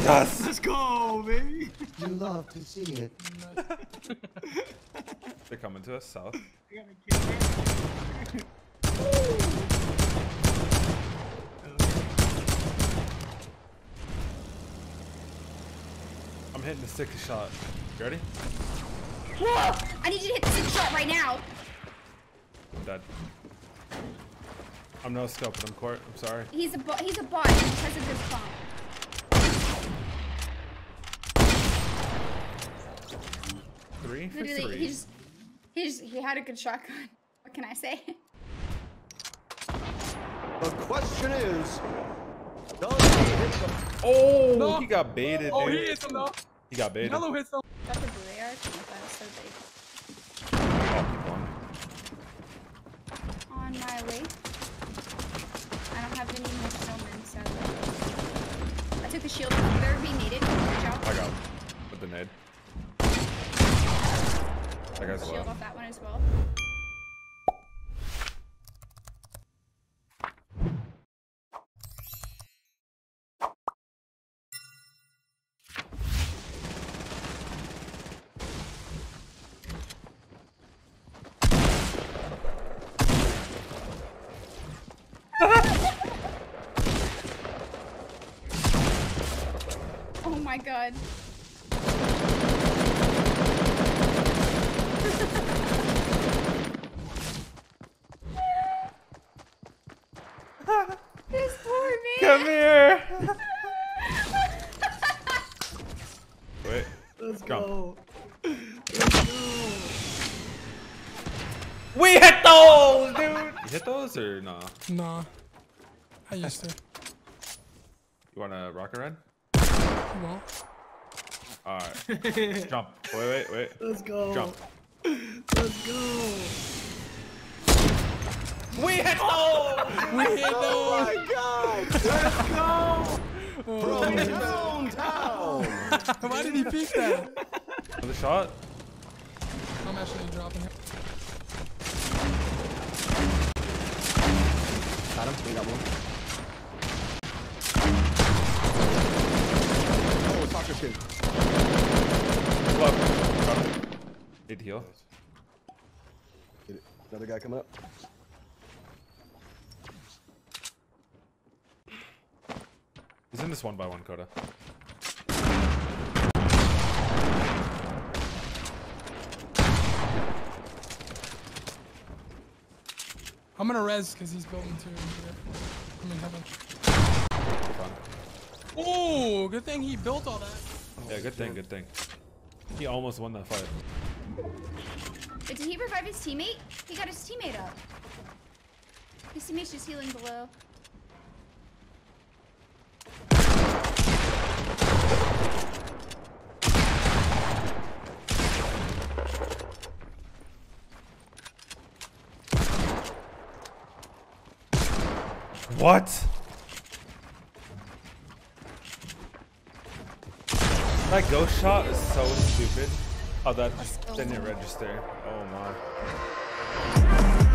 Yes! Let's go, baby. You love to see it. They're coming to us south. I gotta get there. I'm hitting the 6 shot. You ready? Whoa! I need you to hit the 6 shot right now. I'm dead. I'm no scope, but I'm court. I'm sorry. He's a bot. He just has a good pump. 3 for Literally, 3. he had a good shotgun. What can I say? The question is, does he hit the... Oh, No. he got baited, Oh, dude. he hits him though. He got baited. Yellow hits him. That's a blue AR. That was so big. Oh, keep going. On my way. I don't have any more snowmen, sadly. I took the shield. They're being needed. Good job. I got him with the nade. That guy's Shield low. off that one as well. Oh my god. This poor man. Come here. Wait. Let's Come. go. Let's go. We hit those, dude. You hit those or nah? Nah. I used to. You want a rocket ride? You won't. All right. Jump. Wait. Let's go. Jump. Let's go. We hit those. We hit Oh those! my God! Let's go. From downtown! Why did he peek that? Another shot. I'm actually dropping him. Got him. We got one. Oh, soccer skin. Look. Got him. Need to heal. Get it. Another guy coming up. He's in this 1x1, Coda. I'm gonna res because he's building too. I'm in heaven. Fun. Oh, good thing he built all that. Yeah, good thing. He almost won that fight. But did he revive his teammate? He got his teammate up. His teammate's just healing below. What? That ghost shot is so stupid. Oh, that didn't register. Oh my.